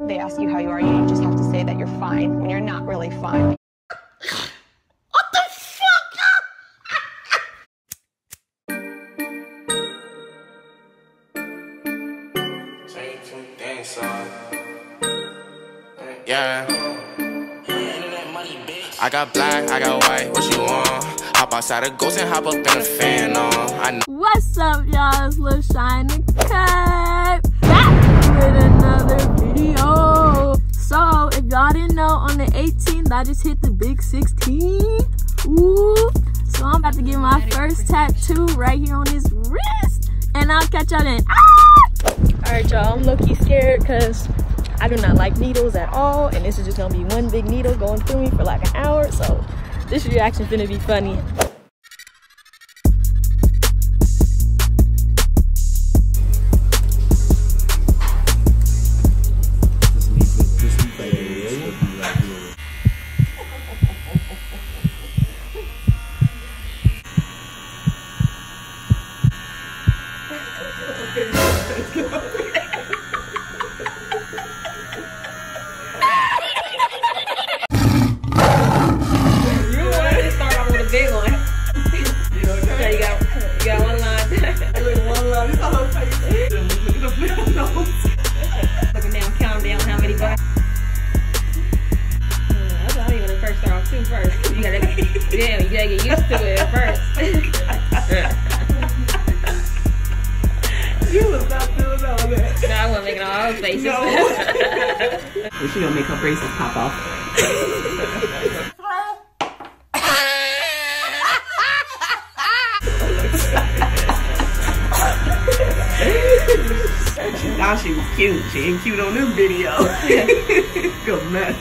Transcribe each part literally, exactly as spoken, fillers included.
they ask you how you are, you just have to say that you're fine when you're not really fine. What the fuck? Yeah. I got black, I got white, what you want? Hop outside a ghost and hop up in a fan on. I know. What's up, y'all? It's Lil Shine the Cut, back with another video. So, if y'all didn't know, on the eighteenth, I just hit the big sixteen. Ooh. So, I'm about to get my first tattoo right here on this wrist. And I'll catch y'all then. Ah! Alright, y'all. I'm low-key scared because I do not like needles at all, and this is just gonna be one big needle going through me for like an hour, so this reaction's gonna be funny. Yeah, you gotta get used to it at first. You was not doing all that. No, I wasn't making all those faces. No. Well, she gonna make her braces pop off. She thought she was cute. She ain't cute on this video. Good mess.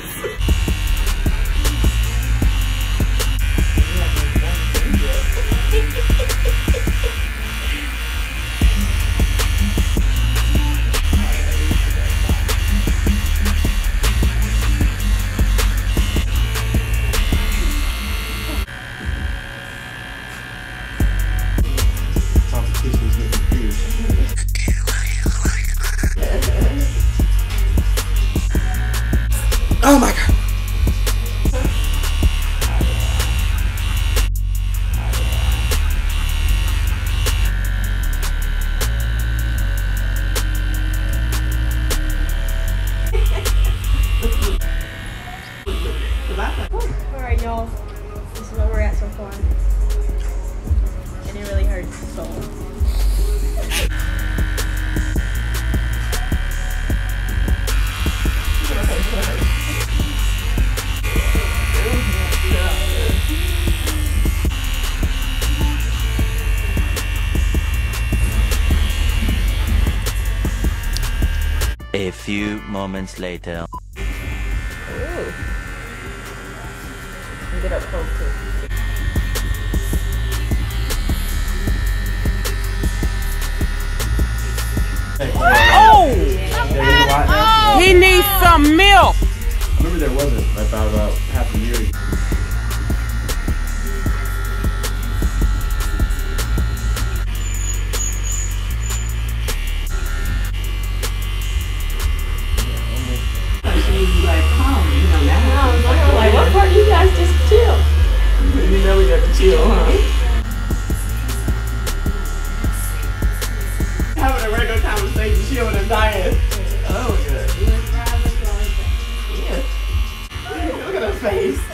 Oh my god. Alright, y'all. This is where we're at so far. And it really hurts, so. A few moments later. Ooh. Get up close to it. Oh! He needs some milk! I remember there wasn't about, about half a year ago. Like, what part you guys just chill? You know we got to chill, huh? Having a regular conversation, chilling and dying. Oh, good. Yeah. Look at her face.